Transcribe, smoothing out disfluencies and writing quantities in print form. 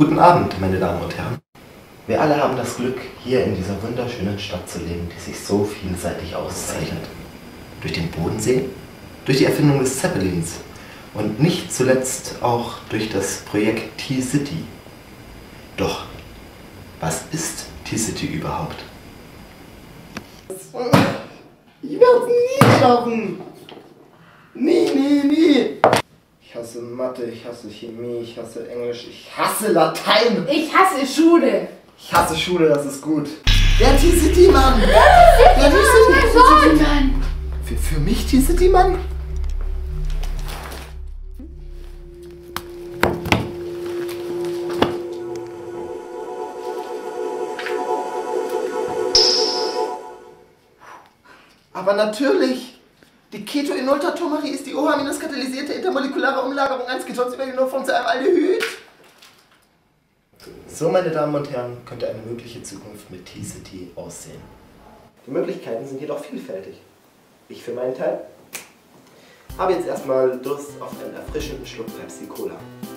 Guten Abend, meine Damen und Herren. Wir alle haben das Glück, hier in dieser wunderschönen Stadt zu leben, die sich so vielseitig auszeichnet. Durch den Bodensee, durch die Erfindung des Zeppelins und nicht zuletzt auch durch das Projekt T-City. Doch, was ist T-City überhaupt? Ich werde nie schaffen! Nie! Ich hasse Mathe, ich hasse Chemie, ich hasse Englisch, ich hasse Latein! Ich hasse Schule! Ich hasse Schule, das ist gut. Der T-City-Mann! Der T-City-Mann! Für mich T-City-Mann? Aber natürlich! Die Ketoenoltatomerie ist die OH-katalysierte intermolekulare Umlagerung eines Ketons über Genol zu einem Aldehyd. So, meine Damen und Herren, könnte eine mögliche Zukunft mit T-City aussehen. Die Möglichkeiten sind jedoch vielfältig. Ich für meinen Teil habe jetzt erstmal Durst auf einen erfrischenden Schluck Pepsi Cola.